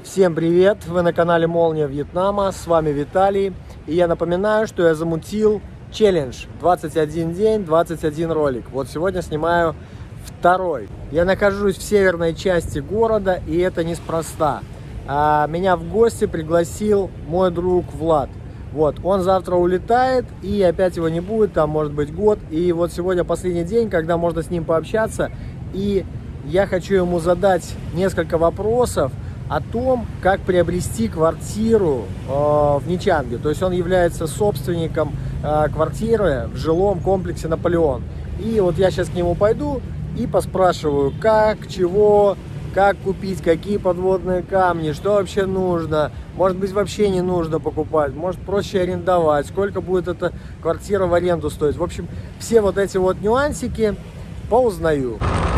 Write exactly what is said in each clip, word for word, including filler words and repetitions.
Всем привет! Вы на канале Молния Вьетнама, с вами Виталий. И я напоминаю, что я замутил челлендж двадцать один день, двадцать один ролик. Вот сегодня снимаю второй. Я нахожусь в северной части города, и это неспроста. А меня в гости пригласил мой друг Влад. Вот, он завтра улетает, и опять его не будет, там может быть год. И вот сегодня последний день, когда можно с ним пообщаться. И я хочу ему задать несколько вопросов о том, как приобрести квартиру э, в Ничанге. То есть он является собственником э, квартиры в жилом комплексе Наполеон. И вот я сейчас к нему пойду и поспрашиваю, как, чего, как купить, какие подводные камни, что вообще нужно. Может быть, вообще не нужно покупать, может проще арендовать, сколько будет эта квартира в аренду стоить. В общем, все вот эти вот нюансики поузнаю.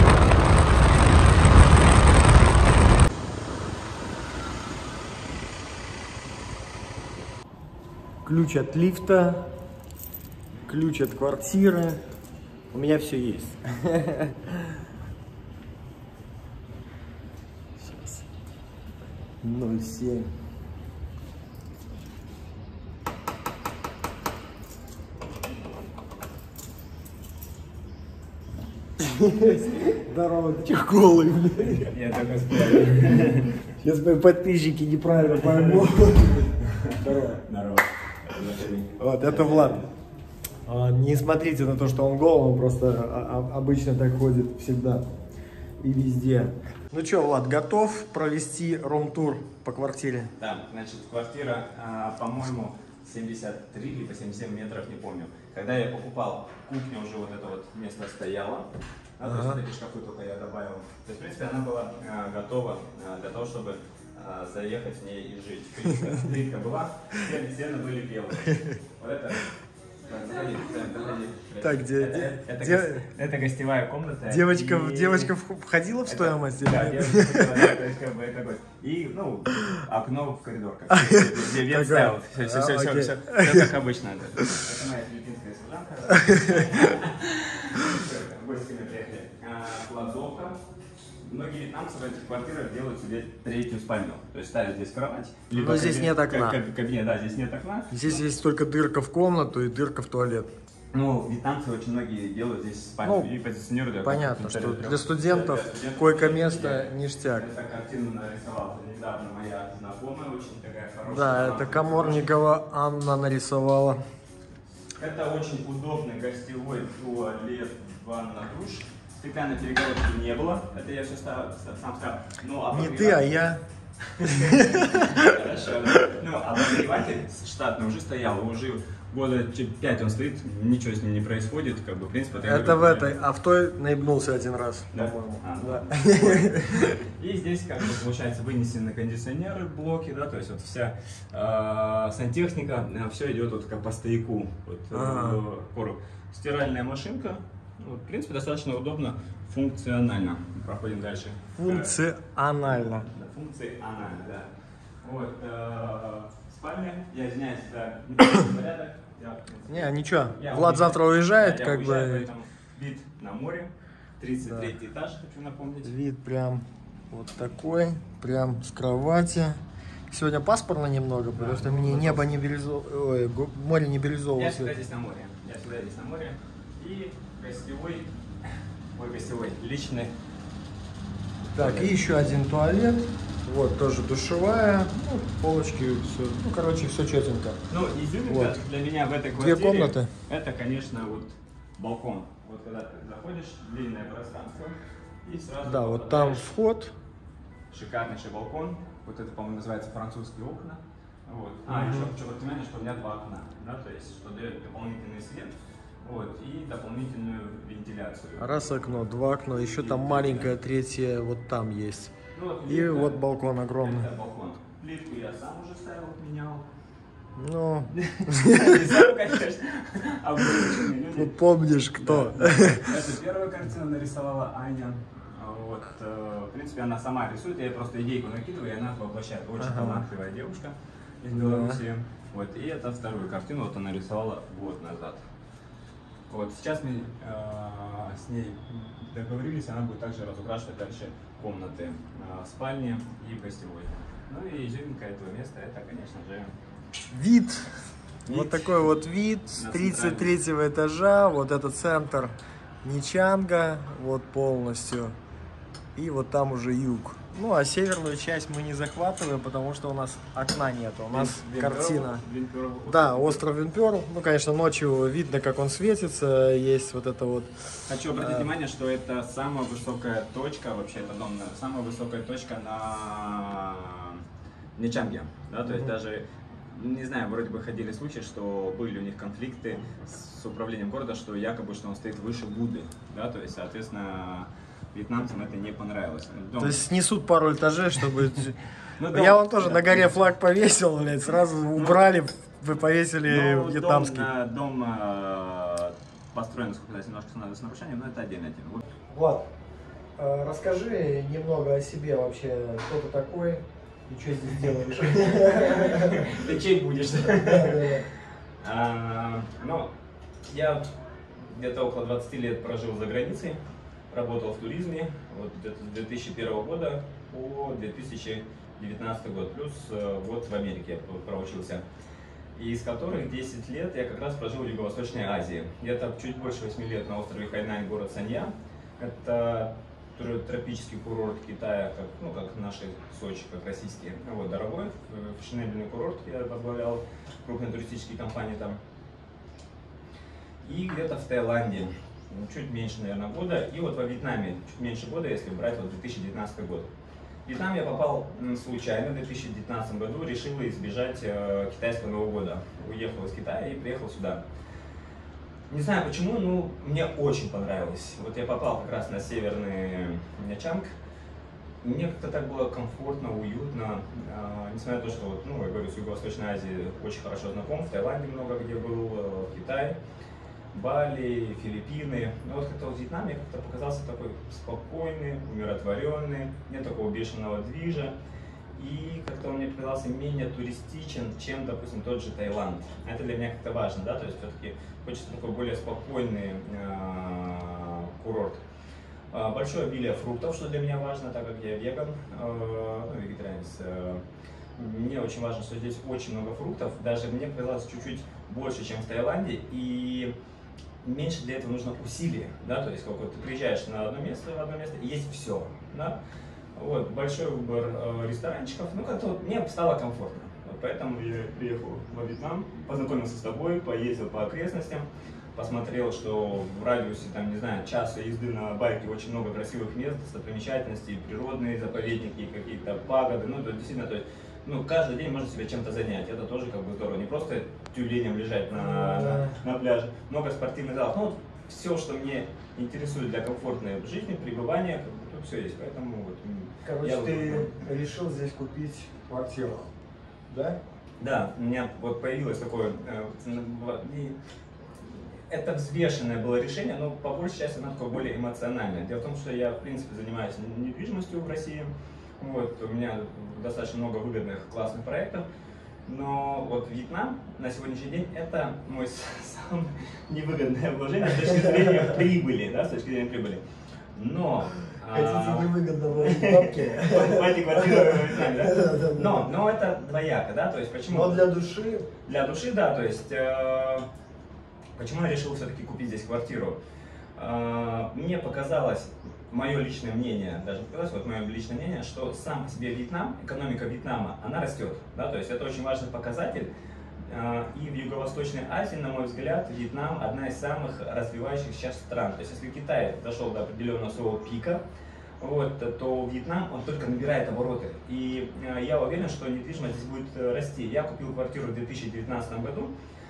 Ключ от лифта, ключ от квартиры. У меня все есть. Сейчас. ноль семь. Здорово, ты че голый, блядь? Я только спрятал. Сейчас мои подписчики неправильно поймут. Здорово. Здорово. Вот, это Влад. Не смотрите на то, что он голый, он просто обычно так ходит всегда и везде. Ну что, Влад, готов провести рум-тур по квартире? Да, значит, квартира, по-моему, семьдесят три либо семьдесят семь метров, не помню. Когда я покупал, кухня уже вот это вот место стояло. А, то есть вот эти шкафы только я добавил. То есть, в принципе, она была а, готова а, для того, чтобы а, заехать в ней и жить. В принципе, плитка была, стены, стены были белые. Вот это... Так, где, это, где, это, где, это, это гостевая комната. Девочка, и... девочка входила в это, стоимость? Да, девочка входила, да, то есть как бы это гость. И, ну, окно в коридор, как где вент ставил. Все, все, все, все, все, все как обычно. Это моя филиппинская служанка. Гости мы приехали. Кладовка. Многие вьетнамцы в этих квартирах делают себе третью спальню. То есть ставят здесь кровать. Но здесь нет окна. Кабинет, да, здесь нет окна. Здесь есть только дырка в комнату и дырка в туалет. Ну, вьетнамцы очень многие делают здесь спальню, ну, и позиционируют. Понятно, что для студентов, студентов койко-место ништяк. Эта картину нарисовала недавно моя знакомая, очень такая хорошая. Да, это Каморникова Анна нарисовала. Это очень удобный гостевой туалет, ванна, душ. Стеклянной перегородки не было, это я все сам сказал. Ну, а не ты, а я. Хорошо, да. Ну, а обогреватель штатный уже стоял, уже года пять он стоит, ничего с ним не происходит, как бы, в принципе... Это в этой, а в той наебнулся один раз, да? по-моему. А, да. И здесь, как бы, получается, вынесены кондиционеры, блоки, да, то есть вот вся э, сантехника, все идет вот как по стояку, вот, ага. э, короб. Стиральная машинка. Вот, в принципе, достаточно удобно, функционально. Проходим дальше. Функционально. Да, функционально, да. Вот, э, спальня, я извиняюсь за неправильный порядок. Я, не, ничего, я Влад уезжаю, завтра уезжает, да, как уезжаю, бы... Поэтому вид на море, тридцать третий да. этаж, хочу напомнить. Вид прям вот такой, прям с кровати. Сегодня пасмурно немного, да, потому что мне небо не бирюзовое, море не бирюзовое. Я всегда здесь на море, я всегда здесь на море. И гостевой, ой, гостевой, личный. Так, туалет. И еще один туалет. Вот, тоже душевая, ну, полочки, все. Ну, короче, все четенько. Ну, изюминка вот. Для меня в этой Две квартире. комнаты. Это, конечно, вот балкон. Вот когда ты заходишь, длинное пространство. И сразу. Да, вот там вход. Шикарнейший балкон. Вот это, по-моему, называется французские окна. Вот. А, mm-hmm. еще хочу вот внимание, что у меня два окна. Да, то есть, что дает дополнительный свет. Вот, и дополнительную вентиляцию. Раз окно, два окна, еще там маленькое третье вот там есть. Ну, вот, и вот балкон огромный. Это балкон. Плитку я сам уже ставил, менял. Ну, не сам, конечно, а вырученные люди. Ну, помнишь, кто. Это первая картина нарисовала Аня. Вот, в принципе, она сама рисует, я ей просто идейку накидываю, и она воплощает. Очень талантливая девушка из Беларуси. Вот, и это вторую картину вот она рисовала год назад. Вот, сейчас мы э, с ней договорились, она будет также разукрашивать дальше комнаты, э, спальни и гостевой. Ну и изюминка этого места, это, конечно же, Вид. вид. Вот такой вот вид с На тридцать третьего этажа. Вот это центр Нячанга, вот полностью. И вот там уже юг. Ну, а северную часть мы не захватываем, потому что у нас окна нету. У нас Вин- картина. Винперл, Да, остров Винперл. Ну, конечно, ночью видно, как он светится. Есть вот это вот... Хочу обратить А. внимание, что это самая высокая точка, вообще это дом, самая высокая точка на Нячанге. Да, то есть Мгм. даже, не знаю, вроде бы ходили слухи, что были у них конфликты с управлением города, что якобы, что он стоит выше Будды. Да, то есть, соответственно, вьетнамцам это не понравилось. Дом- То есть снесут пару этажей, чтобы... Ну, дом- Я вон тоже да. на горе флаг повесил, блядь, сразу убрали, вы повесили Ну, вьетнамский. Дом, на- дом э, построен, насколько я знаю, немножко с нарушением, но это отдельная тема. Вот. Влад, э, расскажи немного о себе вообще, кто ты такой и что здесь делаешь. Ты чей будешь? Да, да, да. А, Ну, я где-то около двадцати лет прожил за границей, работал в туризме, вот где-то с две тысячи первого года по две тысячи девятнадцатый год, плюс э, год в Америке я проучился. И из которых десять лет я как раз прожил в Юго-Восточной Азии. Где-то чуть больше восьми лет на острове Хайнань, город Санья. Это тр- тропический курорт Китая, как, ну, как наши Сочи, как российские. Вот, дорогой, э, фешенебельный курорт, я возглавлял крупные туристические компании там. И где-то в Таиланде, ну, чуть меньше, наверное, года. И вот во Вьетнаме чуть меньше года, если брать вот две тысячи девятнадцатый год. В Вьетнам я попал м, случайно в две тысячи девятнадцатом году, решил избежать э, китайского Нового года. Уехал из Китая и приехал сюда. Не знаю почему, но мне очень понравилось. Вот я попал как раз на северный Нячанг. Мне как-то так было комфортно, уютно. Э, несмотря на то, что, вот, ну, я говорю, с Юго-Восточной Азией очень хорошо знаком, в Таиланде много где был, э, в Китае. Бали, Филиппины. Но вот как-то в Вьетнаме как-то показался такой спокойный, умиротворенный, нет такого бешеного движа. И как-то он мне показался менее туристичен, чем, допустим, тот же Таиланд. Это для меня как-то важно, да, то есть все-таки хочется такой более спокойный э, курорт. Э, большое обилие фруктов, что для меня важно, так как я веган, э, ну, вегетарианец. Э, мне очень важно, что здесь очень много фруктов, даже мне показалось чуть-чуть больше, чем в Таиланде, и меньше для этого нужно усилий, да, то есть как вот ты приезжаешь на одно место, в одно место, и есть все, да, вот, большой выбор э, ресторанчиков, ну, как-то вот мне стало комфортно, вот поэтому я приехал во Вьетнам, познакомился с тобой, поездил по окрестностям, посмотрел, что в радиусе, там, не знаю, часа езды на байке очень много красивых мест, достопримечательностей, природные заповедники, какие-то пагоды, ну, то есть, действительно, то есть, ну, каждый день можно себя чем-то занять, это тоже как бы здорово, не просто тюленем лежать на, на, на пляже, много спортивных залов, ну, вот все, что мне интересует для комфортной жизни, пребывания, как бы, тут все есть, поэтому вот. Короче, я ты решил здесь купить квартиру, да? Да, у меня вот появилось такое, э, не- это взвешенное было решение, но по большей части оно такое более эмоциональное. Дело в том, что я, в принципе, занимаюсь недвижимостью в России. Вот, у меня достаточно много выгодных, классных проектов. Но вот Вьетнам на сегодняшний день это мой самое невыгодное вложение с точки зрения прибыли, да, с точки зрения прибыли. Но... Хотите невыгодно вложить бабки? Покупайте квартиру в Вьетнаме, да? Но, но это двояко, да, то есть почему? Но для души... Для души, да, то есть, э, почему я решил все-таки купить здесь квартиру? Э, мне показалось, мое личное мнение, даже показалось, вот мое личное мнение, что сам по себе Вьетнам, экономика Вьетнама, она растет, да, то есть это очень важный показатель. Э, и в Юго-Восточной Азии, на мой взгляд, Вьетнам одна из самых развивающих сейчас стран. То есть если Китай дошел до определенного своего пика, вот, то Вьетнам, он только набирает обороты. И э, я уверен, что недвижимость здесь будет э, расти. Я купил квартиру в две тысячи девятнадцатом году.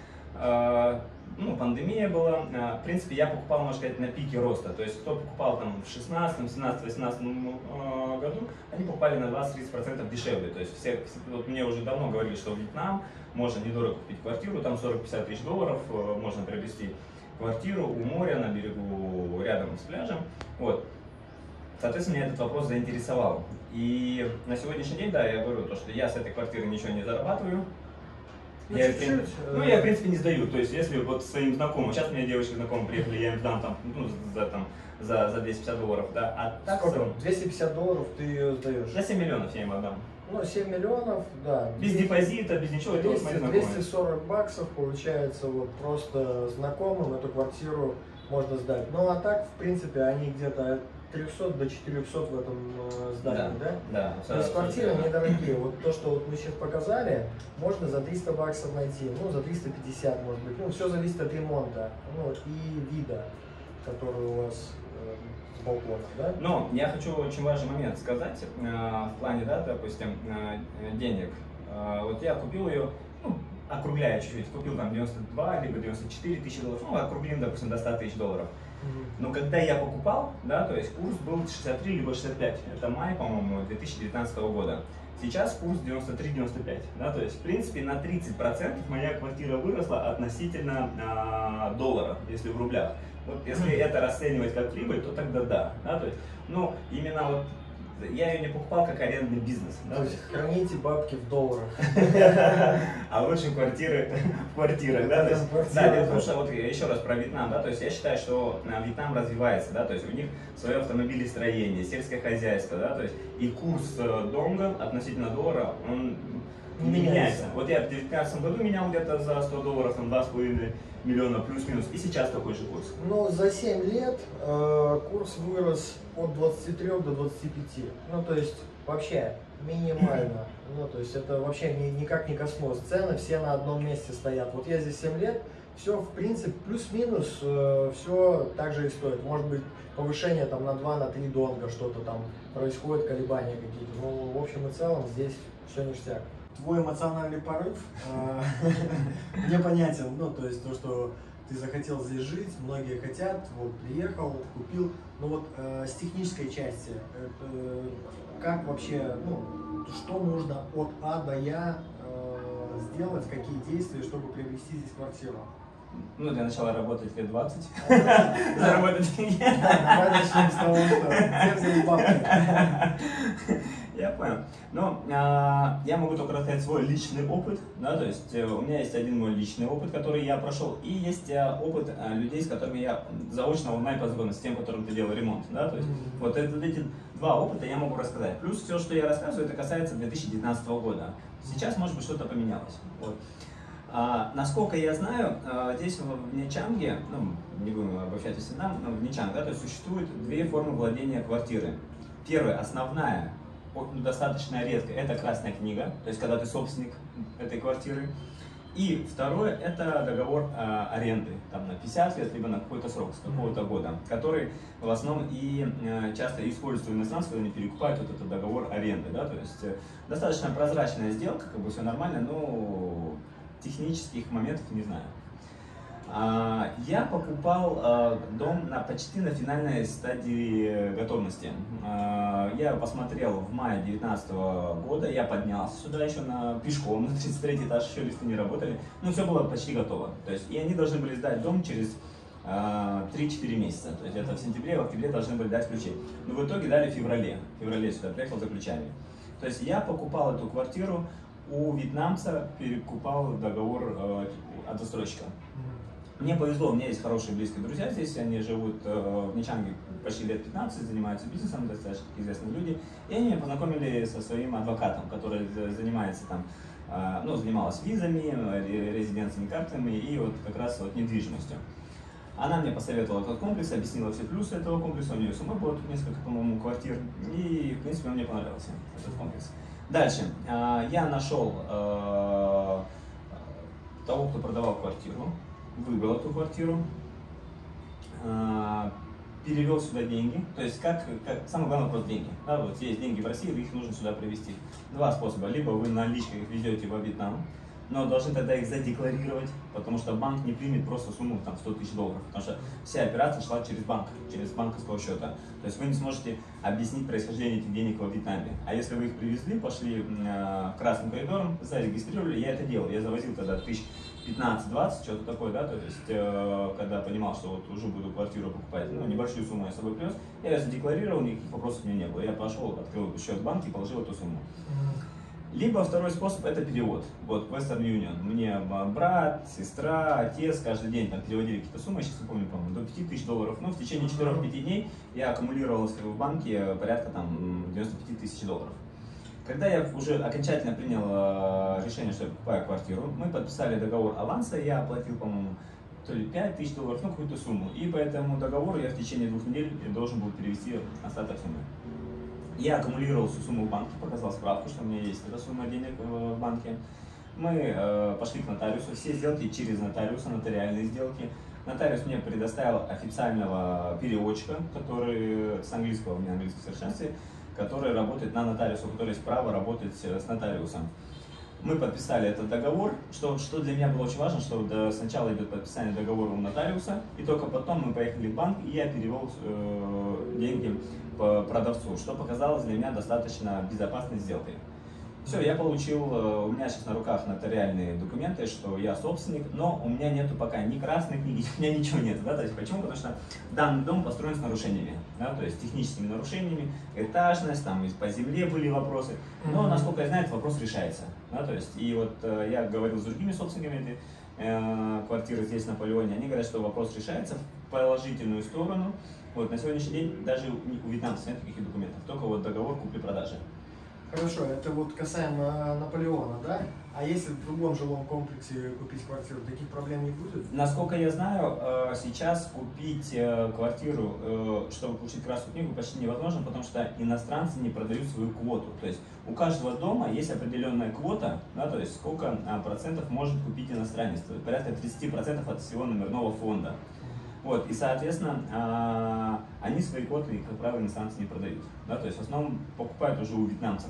Э, ну, пандемия была. Э, в принципе, я покупал, можно сказать, на пике роста. То есть, кто покупал там в шестнадцатом, семнадцатом, восемнадцатом э, году, они покупали на двадцать-тридцать процентов дешевле. То есть, все, вот мне уже давно говорили, что в Вьетнам можно недорого купить квартиру, там сорок-пятьдесят тысяч долларов э, можно приобрести квартиру у моря, на берегу, рядом с пляжем. Вот. Соответственно, меня этот вопрос заинтересовал. И на сегодняшний день, да, я говорю, то, что я с этой квартиры ничего не зарабатываю. Ну, Я, чуть-чуть, ну, я, в принципе, не сдаю. То есть, если вот своим знакомым, сейчас у меня девочки знакомые приехали, я им дам там, ну, за, там, за, за двести пятьдесят долларов, да, а так Сколько? двести пятьдесят долларов ты ее сдаешь? за семь миллионов я им отдам. Ну, семь миллионов, да. Без депозита, без ничего, это вот мои знакомые. двести сорок баксов получается вот просто знакомым эту квартиру можно сдать. Ну, а так, в принципе, они где-то от трёхсот до четырёхсот в этом э, здании, да? Да, да. То есть квартиры недорогие. Вот то, что вот мы сейчас показали, можно за триста баксов найти, ну, за триста пятьдесят, может быть. Ну, все зависит от ремонта, ну, и вида, который у вас э, с балкона, да? Но я хочу очень важный момент сказать э, в плане, да, допустим, э, денег. Э, вот я купил ее, ну, округляя чуть-чуть, купил там девяносто два либо девяносто четыре тысячи долларов, ну, округлим, допустим, до ста тысяч долларов. Но когда я покупал, да, то есть курс был шестьдесят три либо шестьдесят пять, это май, по-моему, две тысячи девятнадцатого года. Сейчас курс девяносто три — девяносто пять, да, то есть, в принципе, на тридцать процентов моя квартира выросла относительно а, доллара, если в рублях. Вот если это расценивать как прибыль, то тогда да, да, то есть, ну, именно вот я ее не покупал как арендный бизнес. Да? То есть храните бабки в долларах. А лучше квартиры в квартирах, да? Да, потому что вот еще раз про Вьетнам, да, то есть я считаю, что Вьетнам развивается, да, то есть у них свое автомобилестроение, сельское хозяйство, да, то есть и курс донга относительно доллара, он не меняется. Вот я в две тысячи девятнадцатом году менял где-то за сто долларов, там два с половиной миллиона плюс-минус, и сейчас такой же курс. Ну, за семь лет э, курс вырос от двадцати трёх до двадцати пяти. Ну, то есть, вообще, минимально. Ну, то есть, это вообще ни, никак не космос. Цены все на одном месте стоят. Вот я здесь семь лет, все, в принципе, плюс-минус, э, все так же и стоит. Может быть, повышение там на два, на три донга, что-то там происходит, колебания какие-то. Ну, в общем и целом, здесь все ништяк. Твой эмоциональный порыв мне понятен, ну, то есть то, что ты захотел здесь жить, многие хотят, вот, приехал, купил, но вот э, с технической части, это, как вообще, ну, что нужно от А до Я э, сделать, какие действия, чтобы приобрести здесь квартиру? Ну, для начала работать лет двадцать, заработать деньги. Давай начнем с того, что где взяли бабки. Я понял. Но а, я могу только рассказать свой личный опыт, да, то есть у меня есть один мой личный опыт, который я прошел, и есть а, опыт а, людей, с которыми я заочно онлайн познакомился, с тем, которым ты делал ремонт, да, то есть mm-hmm. вот это, эти два опыта я могу рассказать. Плюс все, что я рассказываю, это касается две тысячи девятнадцатого года. Сейчас, может быть, что-то поменялось. Вот. А, насколько я знаю, а, здесь в Нячанге, ну, не будем обобщать всегда, но в Нячанг, да, то есть существует две формы владения квартиры. Первая, основная, достаточно редко, это красная книга, то есть когда ты собственник этой квартиры. И второе, это договор э, аренды, там на пятьдесят лет, либо на какой-то срок, с какого-то года, который в основном и э, часто используют иностранцы, когда они перекупают вот этот договор аренды, да, то есть э, достаточно прозрачная сделка, как бы все нормально, но технических моментов не знаю. Я покупал дом на, почти на финальной стадии готовности. Я посмотрел в мае две тысячи девятнадцатого года, я поднялся сюда еще на пешком, на тридцать третий этаж, еще листы не работали, но все было почти готово. То есть, и они должны были сдать дом через три-четыре месяца, то есть это в сентябре, в октябре должны были дать ключи. Но в итоге дали в феврале, в феврале сюда приехал за ключами. То есть я покупал эту квартиру у вьетнамца, перекупал договор от застройщика. Мне повезло, у меня есть хорошие близкие друзья здесь, они живут э, в Нячанге почти лет пятнадцать, занимаются бизнесом, достаточно известные люди. И они меня познакомили со своим адвокатом, который занимается там, э, ну, занималась визами, резидентными картами и вот как раз вот недвижимостью. Она мне посоветовала этот комплекс, объяснила все плюсы этого комплекса, у нее самой было тут несколько, по-моему, квартир, и, в принципе, мне понравился этот комплекс. Дальше, э, я нашел э, того, кто продавал квартиру. Выбрал эту квартиру, э, перевел сюда деньги, то есть как, как самое главное просто деньги. Да, вот есть деньги в России, их нужно сюда привезти. Два способа: либо вы наличкой их везете во Вьетнам, но должны тогда их задекларировать, потому что банк не примет просто сумму там сто тысяч долларов, потому что вся операция шла через банк, через банковского счета. То есть вы не сможете объяснить происхождение этих денег во Вьетнаме. А если вы их привезли, пошли э, красным коридором, зарегистрировали, я это делал, я завозил тогда тысяч пятнадцать-двадцать, что-то такое, да, то есть, э, когда понимал, что вот уже буду квартиру покупать, ну, небольшую сумму я с собой привез, я ее задекларировал, никаких вопросов у меня не было. Я пошел, открыл счет в банке и положил эту сумму. Либо второй способ – это перевод. Вот Western Union. Мне брат, сестра, отец каждый день там переводили какие-то суммы, я сейчас не помню, по-моему, до пяти тысяч долларов. Но в течение четырёх-пяти дней я аккумулировал в банке порядка там девяноста пяти тысяч долларов. Когда я уже окончательно принял э, решение, что я покупаю квартиру, мы подписали договор аванса, я оплатил, по-моему, то ли пять тысяч долларов, ну какую-то сумму. И по этому договору я в течение двух недель должен был перевести остаток суммы. Я аккумулировал всю сумму в банке, показал справку, что у меня есть эта сумма денег в банке. Мы э, пошли к нотариусу, все сделки через нотариуса, нотариальные сделки. Нотариус мне предоставил официального переводчика, который с английского, у меня английский в совершенстве, который работает на нотариусу, у которого есть право работать с нотариусом. Мы подписали этот договор, что, что для меня было очень важно, что до, сначала идет подписание договора у нотариуса, и только потом мы поехали в банк, и я перевел э, деньги по продавцу, что показалось для меня достаточно безопасной сделкой. Все, я получил, у меня сейчас на руках нотариальные документы, что я собственник, но у меня нету пока ни красной книги, у меня ничего нет, да, то есть почему? Потому что данный дом построен с нарушениями, да, то есть техническими нарушениями, этажность, там по земле были вопросы, но, насколько я знаю, этот вопрос решается, да, то есть, и вот э, я говорил с другими собственниками этой э, квартиры здесь, на Полеоне, они говорят, что вопрос решается в положительную сторону, вот, на сегодняшний день даже у, у вьетнамцев нет таких документов, только вот договор купли-продажи. Хорошо, это вот касаемо Наполеона, да? А если в другом жилом комплексе купить квартиру, таких проблем не будет? Насколько я знаю, сейчас купить квартиру, чтобы получить красную книгу, почти невозможно, потому что иностранцы не продают свою квоту. То есть у каждого дома есть определенная квота, да, то есть сколько процентов может купить иностранец. Порядка тридцать процентов от всего номерного фонда. Вот, и, соответственно, они свои квоты, как правило, иностранцы не продают. Да, то есть в основном покупают уже у вьетнамцев.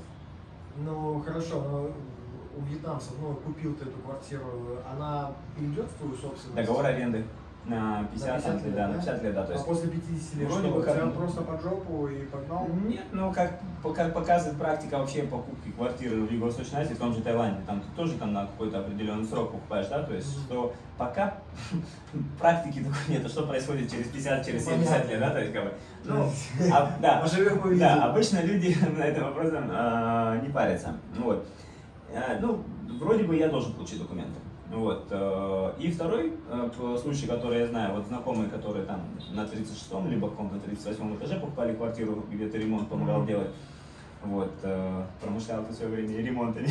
Ну, хорошо, но у вьетнамцев, ну, купил ты эту квартиру, она перейдет в твою собственность? Договор аренды на пятьдесят, на пятьдесят лет, да? на пятьдят лет, да. То есть, а после пятидесяти лет вроде что, бы как... тебя просто под жопу и погнал? Нет, ну, как, как показывает практика вообще покупки квартиры в Юго-Восточной Азии, в том же Таиланде, там ты тоже там на какой-то определенный срок покупаешь, да, то есть, mm-hmm. что пока практики такой нет, а что происходит через пятьдесят, через семьдесят лет, да, то есть, как бы, ну, а, да, да, обычно люди на этом вопросе а, не парятся, вот, а, ну, вроде бы я должен получить документы. Вот. И второй случай, который я знаю, вот знакомые, которые там на тридцать шестом, либо в каком-то тридцать восьмом этаже покупали квартиру, где-то ремонт помогал mm-hmm. делать. Вот. Промышлял в свое время ремонтами.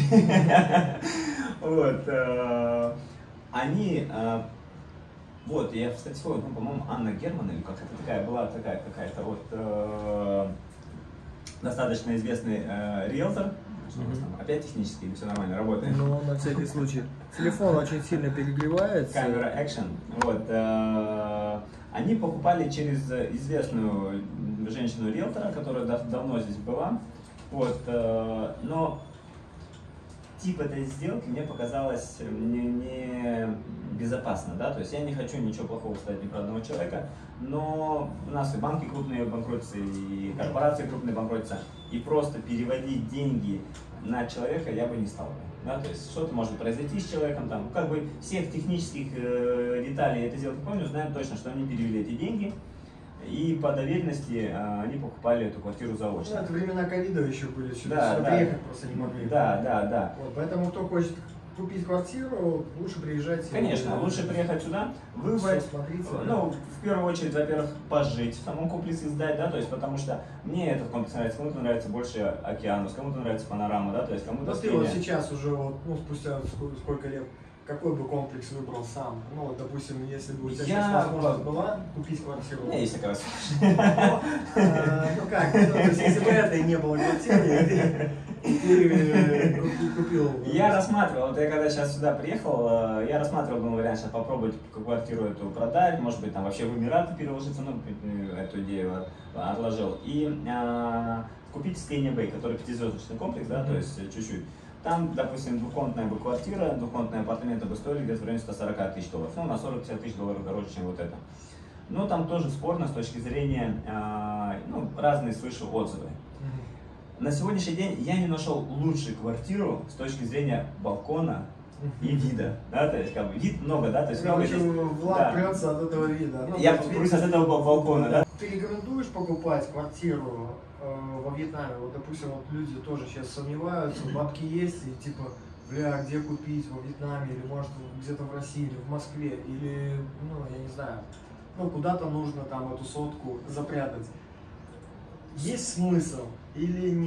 Вот. Они, вот, я, кстати, вспомнил, по-моему, Анна Герман, или как это такая была, такая какая-то вот достаточно известный риэлтор. Mm-hmm. Опять технически, или все нормально работает? Ну, на всякий случай. Телефон очень сильно перегревается. Камера экшен. Вот. Э, они покупали через известную женщину-риэлтора, которая дав давно здесь была. Вот. Э, но тип этой сделки мне показалось не, не безопасно, да, то есть я не хочу ничего плохого сказать ни про одного человека, но у нас и банки крупные банкротятся, и корпорации крупные банкротятся, и просто переводить деньги на человека я бы не стал. Да, то есть что-то может произойти с человеком, там, как бы всех технических э, деталей этой сделки помню, знаем точно, что они перевели эти деньги, и по доверенности э, они покупали эту квартиру заочно. Ну, это времена ковида еще были, сюда, да, сюда да. приехать просто не могли. Да, да, да. Вот, поэтому кто хочет купить квартиру, лучше приезжать. Конечно, лучше приехать сюда, выбрать, ну, в первую очередь, во-первых, пожить в самом комплексе, сдать, да, то есть, потому что мне этот комплекс нравится, кому-то нравится больше океанус, кому-то нравится панорама, да, то есть, кому-то... Ну, ты вот сейчас уже, вот, ну, спустя сколько, сколько лет, какой бы комплекс выбрал сам? Ну, вот, допустим, если бы у тебя я... сейчас возможность была купить квартиру. У меня есть такая возможность. Ну как, то есть, если бы это и не было квартиры, ты купил... Я рассматривал, вот я когда сейчас сюда приехал, я рассматривал, думал, вариант сейчас попробовать квартиру эту продать, может быть, там вообще в Эмираты переложиться, ну, эту идею отложил. И купить Скейния Бэй, который пятизвездочный комплекс, да, то есть чуть-чуть. Там, допустим, двухкомнатная бы квартира, двухкомнатные апартаменты бы стоили где-то в районе ста сорока тысяч долларов. Ну, на сорок-пятьдесят тысяч долларов дороже, чем вот это. Но там тоже спорно с точки зрения, э, ну, разные слышу отзывы. Mm-hmm. На сегодняшний день я не нашел лучшую квартиру с точки зрения балкона и вида, да, то есть, как бы, вид много, да, то есть, много здесь... Влад да. прется от этого вида. Ну, я прюсь от этого балкона, да. Ты рекомендуешь покупать квартиру э, во Вьетнаме? Вот, допустим, вот люди тоже сейчас сомневаются, бабки есть, и типа, бля, где купить, во Вьетнаме, или может где-то в России, или в Москве, или, ну, я не знаю, ну, куда-то нужно там эту сотку запрятать. Есть смысл или нет?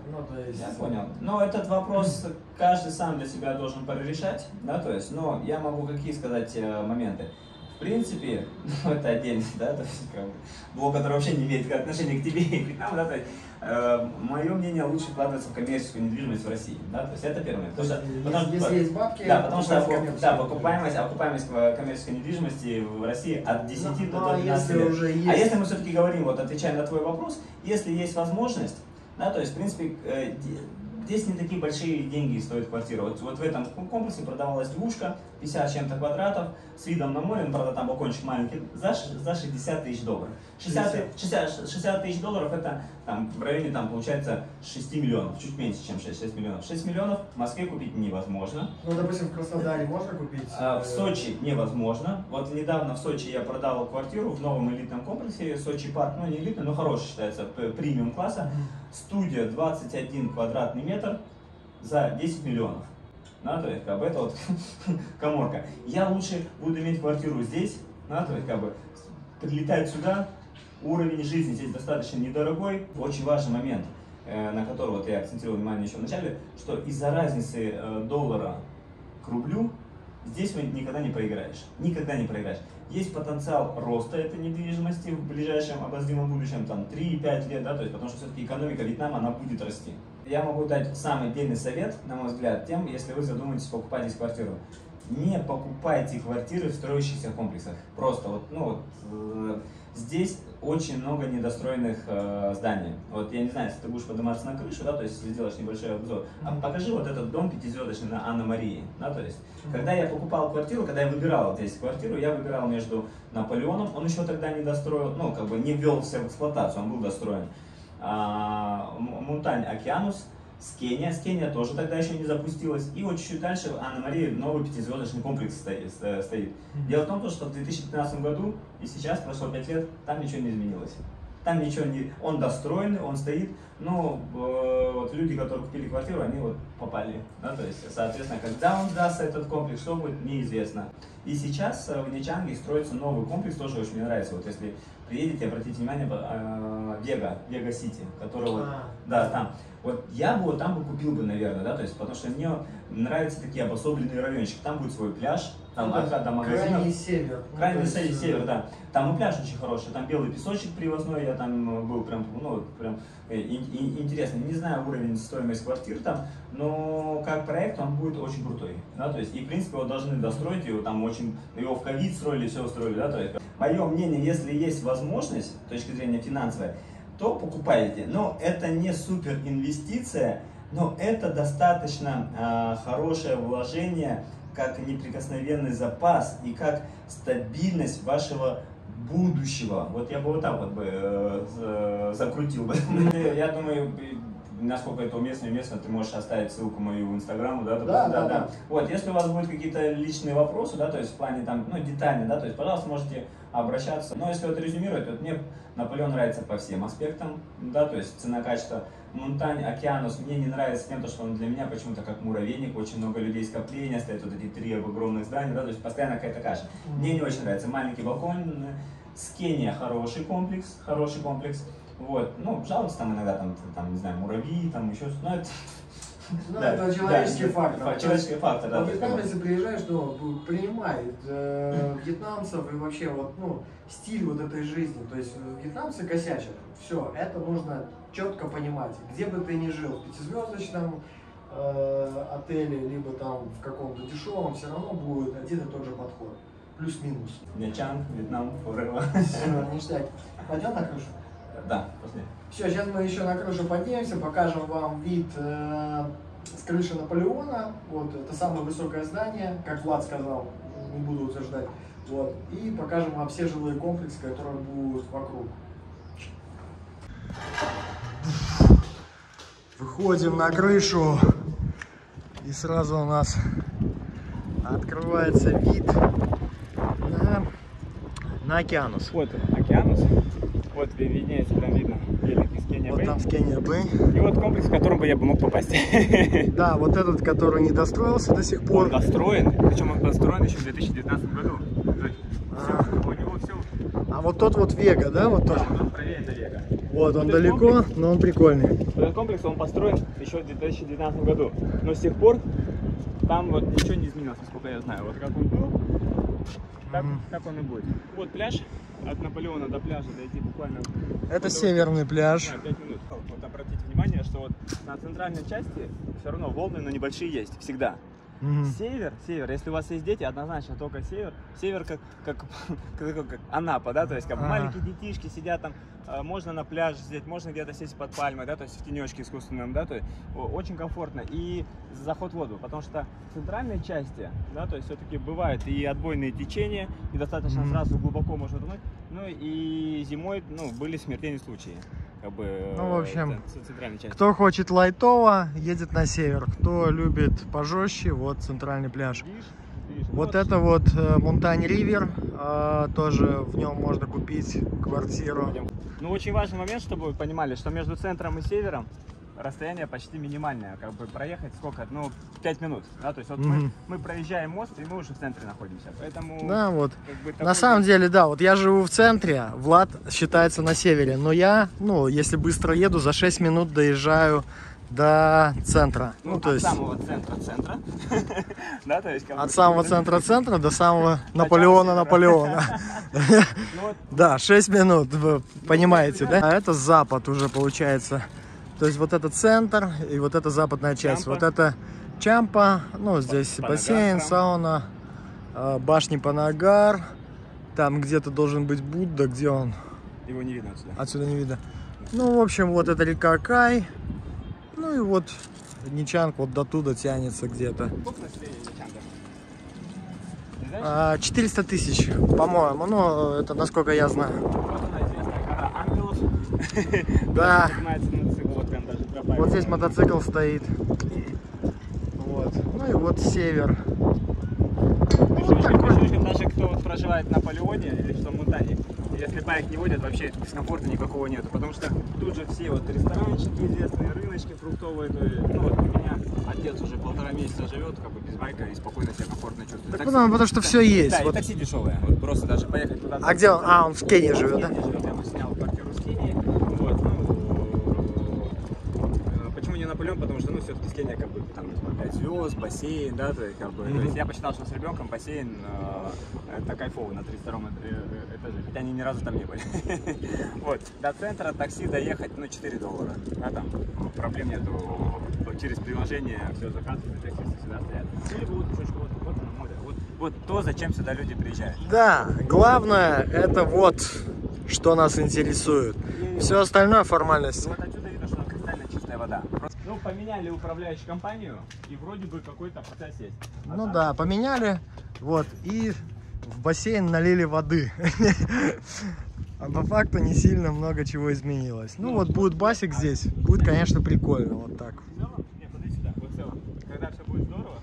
Ну, то есть... Я понял. Но этот вопрос каждый сам для себя должен порешать, да, то есть, но я могу какие сказать моменты. В принципе, ну, это отдельно, да, то есть, как бы, блог, который вообще не имеет отношения к тебе и к Вьетнаму, да, то есть, э, мое мнение, лучше вкладываться в коммерческую недвижимость в России, да, то есть, это первое. Потому что, если потому, если есть бабки, да, потому что, да, покупаемость, окупаемость коммерческой недвижимости в России от десяти ну, до двенадцати лет. уже есть... А если мы все-таки говорим, вот отвечая на твой вопрос, если есть возможность, да, то есть, в принципе, э, здесь не такие большие деньги стоит квартира. Вот, вот в этом комплексе продавалась двушка, пятьдесят чем-то квадратов, с видом на море, ну, правда, там балкончик маленький, за, за шестьдесят тысяч долларов. шестьдесят, шестьдесят, шестьдесят тысяч долларов это там, в районе, там, получается, шесть миллионов, чуть меньше, чем шесть, шесть миллионов. шесть миллионов в Москве купить невозможно. Ну, допустим, в Краснодаре можно купить? А, в Сочи невозможно. Вот недавно в Сочи я продал квартиру в новом элитном комплексе, Сочи парк, ну не элитный, но хороший считается, премиум класса. Студия двадцать один квадратный метр за десять миллионов. Да, то есть, как бы, это вот каморка. Я лучше буду иметь квартиру здесь, да, то есть, как бы, прилетать сюда, уровень жизни здесь достаточно недорогой. Очень важный момент, э, на который вот я акцентировал внимание еще в начале, что из-за разницы э, доллара к рублю здесь вы никогда не проиграешь. Никогда не проиграешь. Есть потенциал роста этой недвижимости в ближайшем обозримом будущем, там три-пять лет, да, то есть, потому что все-таки экономика Вьетнама, она будет расти. Я могу дать самый дельный совет, на мой взгляд, тем, если вы задумаетесь покупать здесь квартиру. Не покупайте квартиры в строящихся комплексах. Просто вот, ну вот, э, здесь очень много недостроенных э, зданий. Вот я не знаю, если ты будешь подниматься на крышу, да, то есть если сделаешь небольшой обзор, а покажи вот этот дом пятизвездочный на Анна-Марии, да, то есть, когда я покупал квартиру, когда я выбирал здесь квартиру, я выбирал между Наполеоном, он еще тогда не достроил, ну, как бы не ввелся в эксплуатацию, он был достроен, а, Мунтань Океанус, Скения, Скения тоже тогда еще не запустилась. И вот чуть-чуть дальше в Анна-Марии новый пятизвездочный комплекс стоит. Дело в том, что в две тысячи пятнадцатом году и сейчас, прошло пять лет, там ничего не изменилось. Там ничего не... Он достроенный, он стоит, но э, вот люди, которые купили квартиру, они вот попали. Да? То есть, соответственно, когда он сдастся, этот комплекс, что будет, неизвестно. И сейчас в Нячанге строится новый комплекс, тоже очень мне нравится. Вот если приедете, обратите внимание, э, Вега, Вега Сити, который вот, А. да, там. Вот я бы вот там бы купил бы, наверное, да, то есть, потому что мне нравятся такие обособленные райончики. Там будет свой пляж, там ну, аркада магазинов. Крайний север. Крайний ну, север, север, да. Там и пляж очень хороший, там белый песочек привозной, я там был прям, ну, прям и, и, интересно. Не знаю уровень стоимости квартир там, но как проект он будет очень крутой, да, то есть, и в принципе его должны достроить, его там очень, его в ковид строили, все устроили, да, то есть. Мое мнение, если есть возможность, с точки зрения финансовой, то покупайте. Но это не супер инвестиция, но это достаточно э, хорошее вложение, как неприкосновенный запас и как стабильность вашего будущего. Вот я бы вот так вот бы э, закрутил бы. Я думаю, насколько это уместно и уместно, ты можешь оставить ссылку мою в Инстаграму, да, да, да, да. Вот, если у вас будут какие-то личные вопросы, да, то есть в плане там, ну, детальные, да, то есть, пожалуйста, можете обращаться. Но если вот резюмировать, вот мне Наполеон нравится по всем аспектам, да, то есть цена-качество. Мунтань Океанус мне не нравится тем, что он для меня почему-то как муравейник, очень много людей скопления, стоят вот эти три огромных здания, да, то есть постоянно какая-то каша. Мне не очень нравится. Маленький балкон. Скения хороший комплекс, хороший комплекс. Вот, ну, жалуются там иногда, там, там, не знаю, муравьи, там еще что-то, но это... Ну, да, это человеческий да, фактор. Человеческий фактор, да. В Вьетнам, если приезжаешь, то принимает э, вьетнамцев и вообще вот, ну, стиль вот этой жизни. То есть вьетнамцы косячат. Все, это нужно четко понимать. Где бы ты ни жил, в пятизвездочном э, отеле, либо там в каком-то дешевом, все равно будет один и тот же подход. Плюс-минус. Нячанг, Вьетнам, forever. Все, ништяк. Пойдем на крышу? Да, после. Все, сейчас мы еще на крышу поднимемся, покажем вам вид э, с крыши Наполеона. Вот, это самое высокое здание, как Влад сказал, не буду утверждать. Вот, и покажем вам все жилые комплексы, которые будут вокруг. Выходим на крышу, и сразу у нас открывается вид на, на Океанус. Вот Океанус. Вот виднеется, прям видно великий Скения Вот Бэй. там Скения Бэй. И вот комплекс, в котором бы я бы мог попасть. Да, вот этот, который не достроился до сих пор. Он достроен, причем он построен еще в две тысячи девятнадцатом году. Все, у него все. А вот тот вот Вега, да, вот тот? Да, правее это Вега. Вот он этот далеко, комплекс- но он прикольный. Этот комплекс, он построен еще в две тысячи девятнадцатом году. Но с тех пор там вот ничего не изменилось, насколько я знаю. Вот как он был, так, Мгм. так он и будет. Вот пляж. От Наполеона до пляжа дойти буквально... Это северный пляж. Да, пять минут. Вот обратите внимание, что вот на центральной части все равно волны, но небольшие есть, всегда. Мгм. Север, север, если у вас есть дети, однозначно только север. Север как, как, как, как Анапа, да, то есть как Ага. маленькие детишки сидят там, э, можно на пляже сидеть, можно где-то сесть под пальмой, да, то есть в тенечке искусственном, да, то есть о- очень комфортно. И заход в воду, потому что в центральной части, да, то есть все-таки бывают и отбойные течения, и достаточно Мгм. сразу глубоко можно утонуть, ну и зимой, ну, были смертельные случаи, как бы, Ну, в общем, в ц- центральной части. Кто хочет лайтово, едет на север. Кто любит пожестче, вот центральный пляж. Видишь? Видишь? Ну, Вот это вот э, Монтань Ривер, э, тоже в нем можно купить квартиру. Пойдем. Ну, очень важный момент, чтобы вы понимали, что между центром и севером расстояние почти минимальное. Как бы проехать сколько? Ну, пять минут. Да? То есть вот мы, Мгм. мы проезжаем мост, и мы уже в центре находимся. Поэтому... Да, вот. как бы, На такой- самом деле, да, вот я живу в центре, Влад считается на севере, но я, ну, если быстро еду, за шесть минут доезжаю до центра. Ну, Ну, то от есть самого центра центра. Да, то есть... как от бы- самого центра центра до самого Наполеона севера. Наполеона. Ну, вот, Да, шесть минут, вы понимаете, да? А это запад уже получается. То есть вот это центр и вот это западная часть. Чампа. Вот это Чампа, ну здесь Панагар бассейн, храм. сауна, э, башни Панагар. Там где-то должен быть Будда, где он? его не видно отсюда. Отсюда не видно. Ну, в общем, вот это река Кай. Ну и вот Ничанг вот до туда тянется где-то. Сколько на себе Ничанга? Не знаешь? А, четыреста тысяч, по-моему. Ну, это насколько я знаю. Вот она известная гора ангелов. Да. Поднимается на мотоцикл, вот прям даже тропа. Вот здесь мотоцикл стоит. Вот. Ну и вот север. Причем, причем даже кто вот проживает на Наполеоне или что в Монтане, если байк не водят, вообще дискомфорта никакого нету, потому что тут же все вот ресторанчики известные, рыночки фруктовые, то есть, ну вот у меня отец уже полтора месяца живет, как бы без байка и спокойно себя комфортно чувствует. Так Такси- потому, потому что все есть. Да, и Вот. такси дешевое, вот просто даже поехать туда. А где он? А, он в Кении Он в живет, да? Кении живет, я бы снял квартиру в Кении, вот, ну, э, почему не Наполеон, потому что, ну, все-таки с Кении, как бы, там, пять звезд, бассейн, да, то есть, как бы, Мгм. то есть я посчитал, что с ребенком бассейн э, это кайфово на тридцать втором этаже, хотя они ни разу там не были. Вот, до центра такси доехать, ну, четыре доллара, да, там, ну, проблем нету, вот через приложение все заказывают, таксисты всегда стоят. Или вот, вот, вот, вот оно море, вот, вот то, зачем сюда люди приезжают. Да, главное это вот, что нас интересует. Все остальное формальность. Вот отсюда видно, что кристально чистая вода. Ну, поменяли управляющую компанию, и вроде бы какой-то процесс есть. А Ну так- да, поменяли. Вот, и в бассейн налили воды. А по факту не сильно много чего изменилось. Ну вот будет басик здесь, будет, конечно, прикольно. Вот так. В целом, не, подожди сюда, вот в целом, когда все будет здорово,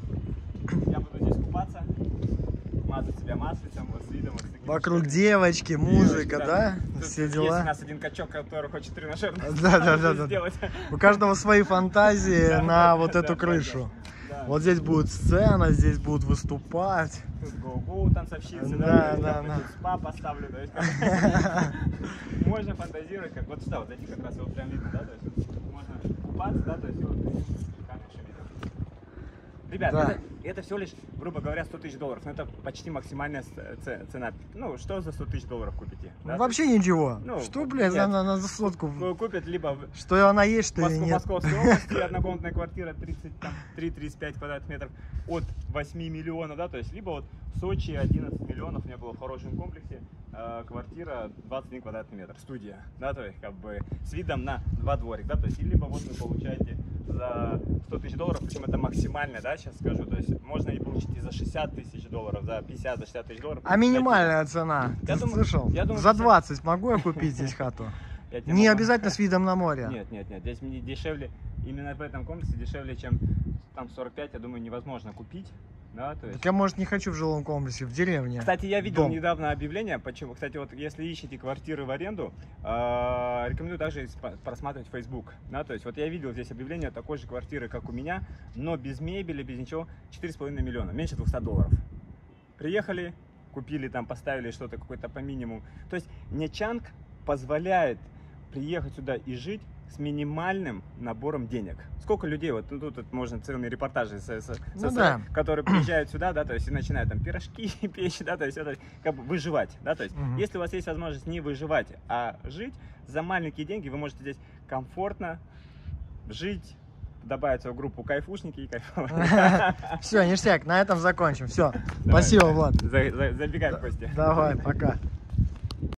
я буду здесь купаться, мазать себя маслицем, вот с видом, вот с таким Вокруг шикарным. девочки, музыка, Девочка, да? Тут Все Есть у дела. нас один качок, который хочет тренажерный Да, да, да, да. сделать. У каждого свои фантазии Да, на да, вот да, эту да, крышу. Да. Вот здесь будет сцена, здесь будут выступать. Тут гоу-гоу танцовщицы, Да, да, то есть, да, как бы да. тут спа поставлю, то есть как- можно фантазировать, как вот сюда, вот эти как раз вот прям видно, да, то есть можно купаться, да, то есть вот шикарно всё видно. Ребят, Да. это, это всего лишь, грубо говоря, сто тысяч долларов, но это почти максимальная с- ц- цена. Ну, что за сто тысяч долларов купите? да? Вообще ничего. Ну, Что, блядь, нет. на, на, на сотку? Ку- Купят либо в Что она есть, что ли Москву, нет? Московской области, однокомнатная квартира тридцать три тридцать пять квадратных метров от восьми миллионов, да, то есть либо вот в Сочи одиннадцать миллионов, у меня было в хорошем комплексе, э, квартира двадцать один квадратный метр, студия, да, то есть как бы с видом на два дворик, да, то есть и либо вот вы получаете за сто тысяч долларов, причем это максимально, да, сейчас скажу, то есть можно и получить и за шестьдесят тысяч долларов, за пятьдесят, за шестьдесят тысяч долларов. А минимальная цена? Я Ты думаю- слышал? я думаю, За пятьдесят. двадцать могу я купить здесь хату? Я тебе Не могу- обязательно с видом на море. Нет, нет, нет, здесь мне дешевле, именно в этом комплексе дешевле, чем там сорок пять, я думаю, невозможно купить, да, то есть... Так я, может, не хочу в жилом комплексе, в деревне. Кстати, я видел Дом. недавно объявление, почему, кстати, вот если ищете квартиры в аренду, э, рекомендую также исп- просматривать Facebook, да, то есть вот я видел здесь объявление такой же квартиры, как у меня, но без мебели, без ничего, четыре с половиной миллиона, меньше двухсот долларов. Приехали, купили там, поставили что-то какое-то по минимуму, то есть Нячанг позволяет приехать сюда и жить с минимальным набором денег. Сколько людей, вот ну, тут, тут можно целыми репортажи, с, с, Ну, с, да. которые приезжают сюда, да, то есть и начинают там пирожки печь, да, то есть это как бы выживать, да, то есть Мгм. если у вас есть возможность не выживать, а жить за маленькие деньги, вы можете здесь комфортно жить, добавить в свою группу кайфушники и кайфовать. Все, ништяк, на этом закончим. Все, спасибо, Влад. Забегай в гости. Давай, пока.